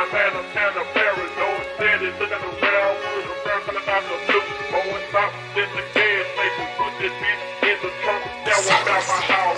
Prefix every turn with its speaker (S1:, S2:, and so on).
S1: I had a kind of paranoid, steady looking around with a girl coming out the blue. Going south in the gas station, put this bitch in the trunk. Now I'm out my house.